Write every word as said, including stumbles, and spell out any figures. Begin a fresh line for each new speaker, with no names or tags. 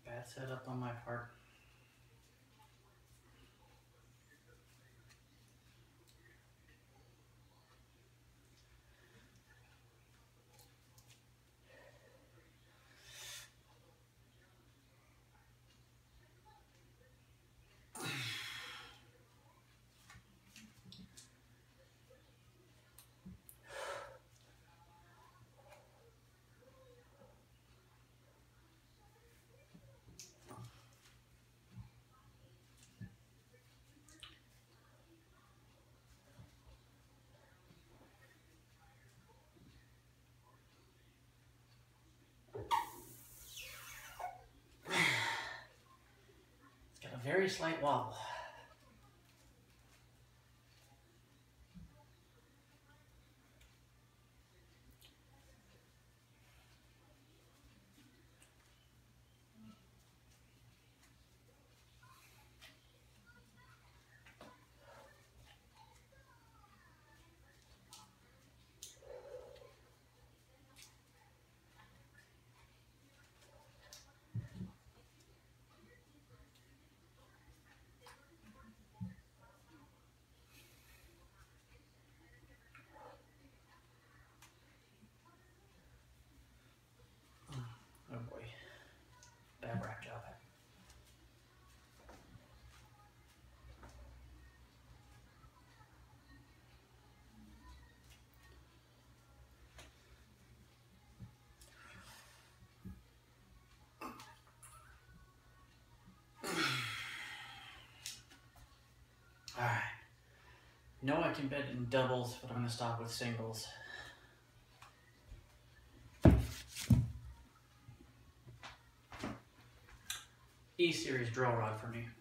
Bad setup on my part. Very slight wobble. Oh boy, bad rack job. All right, know I can bet in doubles, but I'm gonna stop with singles. E-series drill rod for me.